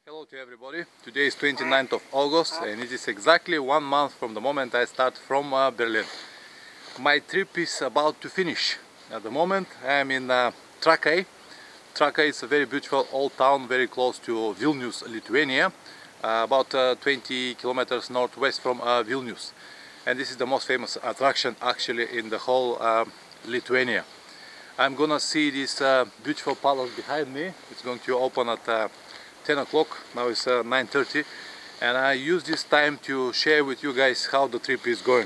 Hello to everybody. Today is 29th of August and it is exactly 1 month from the moment I start from Berlin. My trip is about to finish. At the moment I am in Trakai. Trakai is a very beautiful old town very close to Vilnius, Lithuania, about 20 kilometers northwest from Vilnius. And this is the most famous attraction actually in the whole Lithuania. I'm gonna see this beautiful palace behind me. It's going to open at 10 o'clock, now it's 9:30, and I use this time to share with you guys how the trip is going.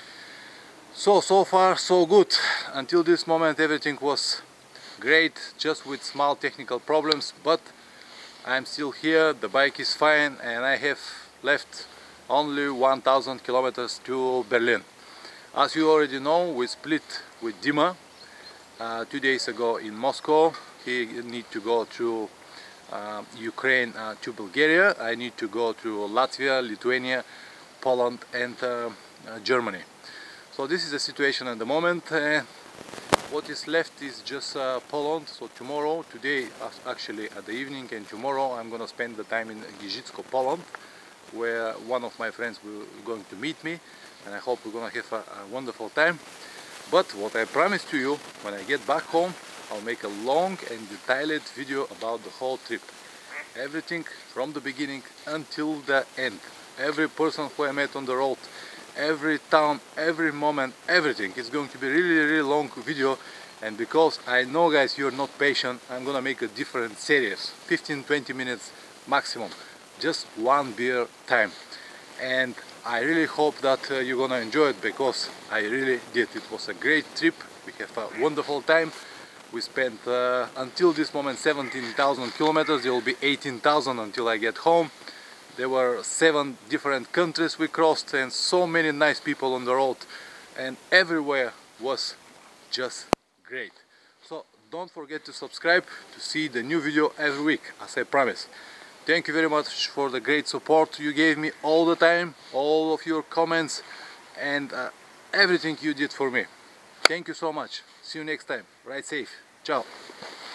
So far so good. Until this moment everything was great, just with small technical problems, but I'm still here, the bike is fine, and I have left only 1000 kilometers to Berlin. As you already know, we split with Dima 2 days ago in Moscow. He need to go through Ukraine to Bulgaria. I need to go to Latvia, Lithuania, Poland and Germany. So this is the situation at the moment. What is left is just Poland. So tomorrow, today actually at the evening, and tomorrow I'm gonna spend the time in Gizycko, Poland, where one of my friends will going to meet me, and I hope we're gonna have a wonderful time. But what I promise to you, when I get back home, I'll make a long and detailed video about the whole trip. Everything from the beginning until the end. Every person who I met on the road, every town, every moment, everything. It's going to be really long video, and because I know guys you're not patient, I'm gonna make a different series, 15-20 minutes maximum, just one beer time. And I really hope that you're gonna enjoy it, because I really did. It was a great trip. We have a wonderful time. We spent until this moment 17,000 kilometers. There will be 18,000 until I get home. There were 7 different countries we crossed, and so many nice people on the road, and everywhere was just great. So don't forget to subscribe to see the new video every week, as I promised. Thank you very much for the great support you gave me all the time, all of your comments and everything you did for me. Thank you so much. See you next time. Ride safe. Ciao.